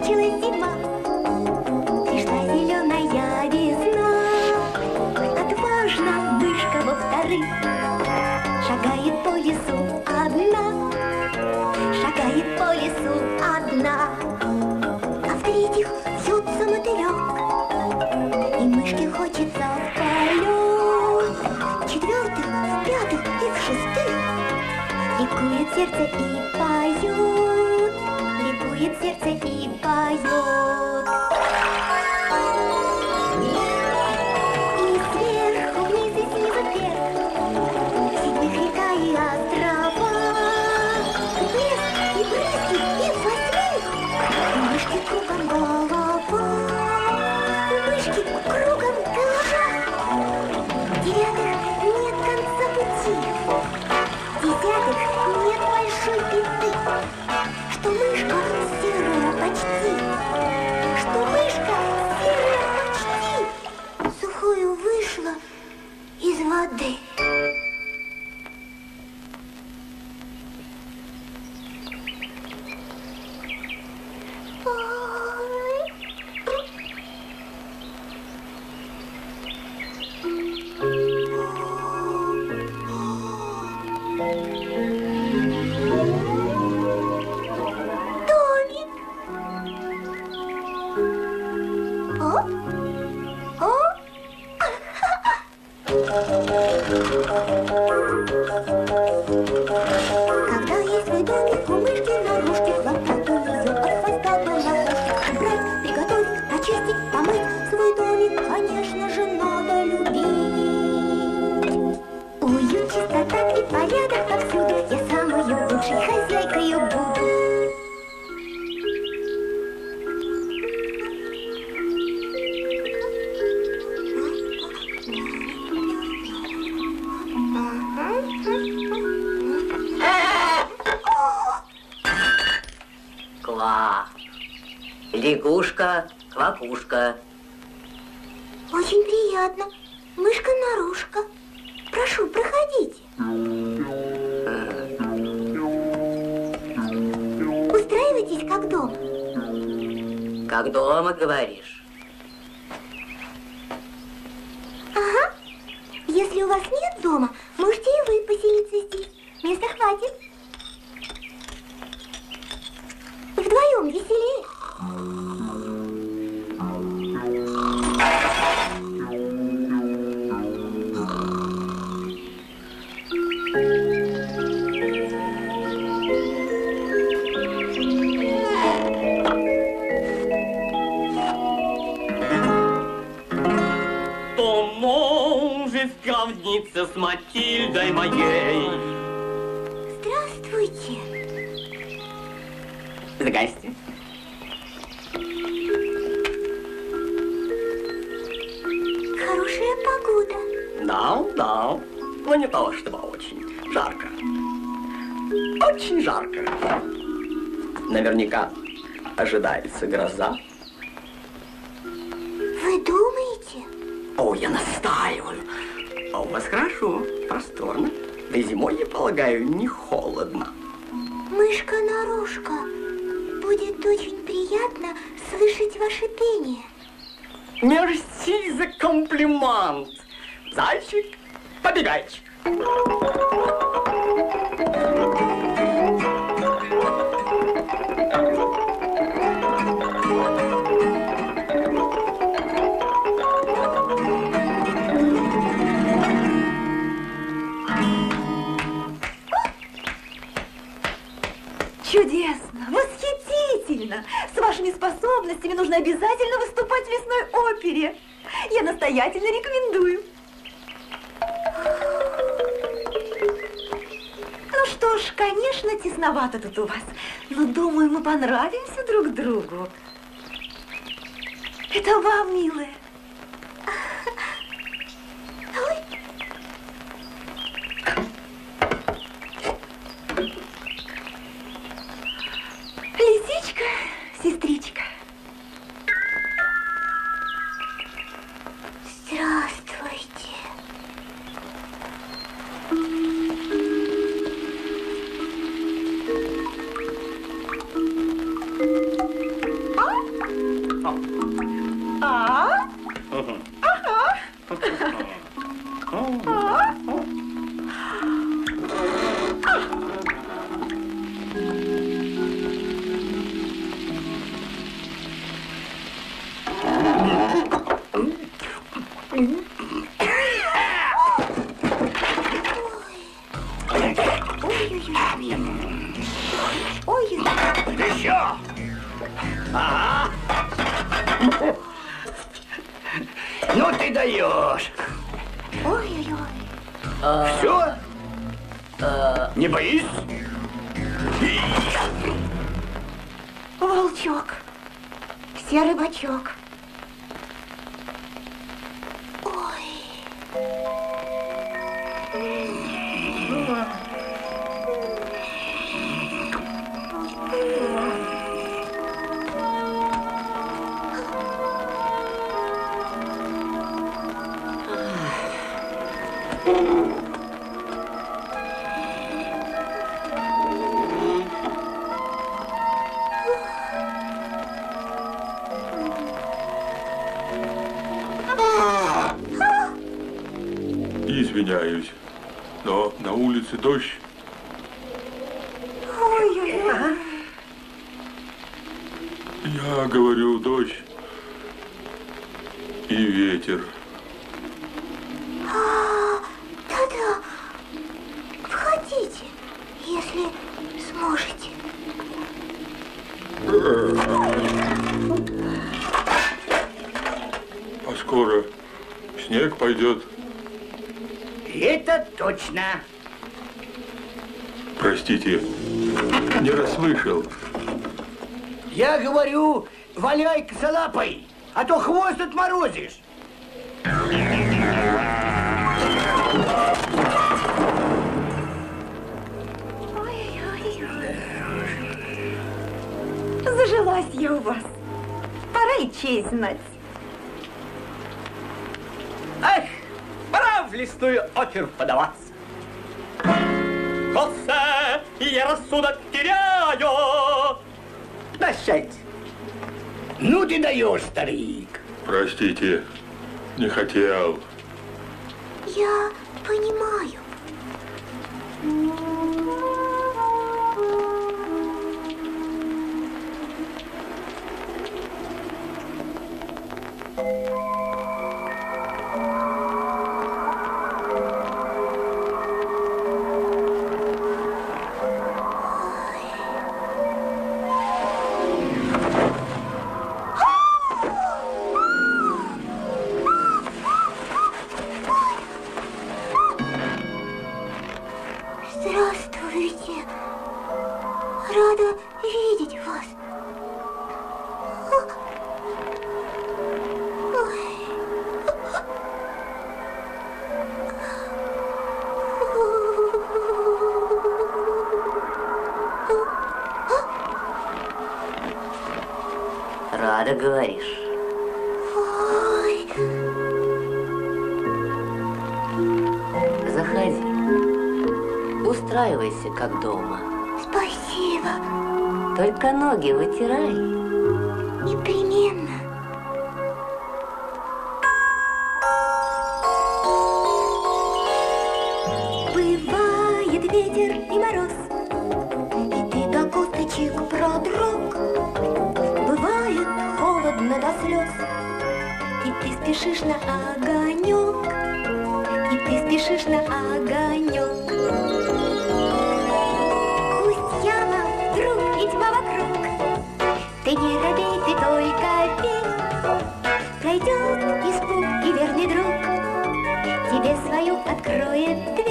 кончилась зима, пришла зеленая весна. Отважна мышка во-вторых шагает по лесу одна, шагает по лесу одна. А в-третьих вьется мотылек, и мышке хочется в полет. В-четвертых, в-пятых и в-шестых ликует сердце и поет, ликует сердце и поет. И сверху вниз, и снизу вверх, сидит река и острова, лес и брызги, и восьмых, у мышки кругом голова, у мышки кругом голова. В-девятых, нет конца пути, в-десятых, нет большой беды, что мышка серая почти, что мышка серая почти сухую вышла из воды. Когда есть свой домик, у мышки наружки хлопот у нее от хвоста до макушки. Убрать, приготовить, почистить, помыть свой домик, конечно же, надо любить. Уют, чистота и порядок повсюду, я самой лучшей хозяйкой буду. Лягушка, квакушка. Очень приятно. Мышка-нарушка. Прошу, проходите. Устраивайтесь как дома. Как дома, говоришь? Ага. Если у вас нет дома, можете и вы поселиться здесь. Места хватит. Вдвоем веселее. Кто может сравниться с Матильдой моей? Здравствуйте. Здрасте. Хорошая погода. Да, но не то чтобы очень. Жарко. Очень жарко. Наверняка ожидается гроза. Вы думаете? О, я настаиваю. А у вас хорошо, просторно. Да и зимой, я полагаю, не холодно. Мышка-нарушка, будет очень приятно слышать ваше пение. Мерси за комплимент. Зайчик, побегайчик. Чудесно, восхитительно! С вашими способностями нужно обязательно выступать в лесной опере. Я настоятельно рекомендую. Ну что ж, конечно, тесновато тут у вас, но думаю, мы понравимся друг другу. Это вам, милая. Лисичка, сестричка. Здравствуйте. Еще! Ага! Ну ты даешь! Ой-ой-ой. Все? Не боись? Волчок. Серый бочок. Извиняюсь, но на улице дождь. Ой-ой-ой. Я говорю, дождь и ветер. Да-да. Входите, если сможете. А скоро снег пойдет. Это точно. Простите, не расслышал. Я говорю, валяй косолапой, а то хвост отморозишь. Зажилась я у вас. Пора и честь знать. Эх, пора в лесную оперу подаваться. Хосе, я рассудок теряю. Прощайте. Ну ты даешь, старик. Простите, не хотел. Я понимаю. Здравствуйте. Рада видеть вас. Рада, говоришь? Ой, Заходи. Устраивайся, как дома. спасибо. Только ноги вытирай. Непременно. Бывает ветер и мороз, и ты до косточек продрог. Бывает холодно до слез, и ты спешишь на огонек, и ты спешишь на огонек. Пусть яма, вдруг и тьма вокруг, ты не робей, ты только верь. Пройдет испуг, и верный друг тебе свою откроет дверь.